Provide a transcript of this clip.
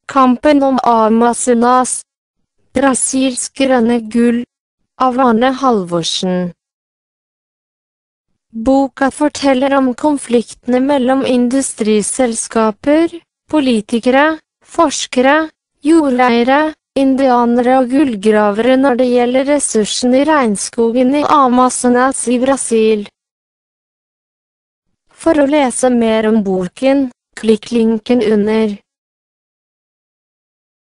Kampen om Amazonas. Brasils grønne gull, av Arne Halvorsen. Boka forteller om konfliktene mellom industriselskaper, politikere, forskere, jordeiere, indianere og gullgravere når det gjelder ressursene i regnskogen i Amazonas i Brasil. For å lese mer om boken, klikk linken under.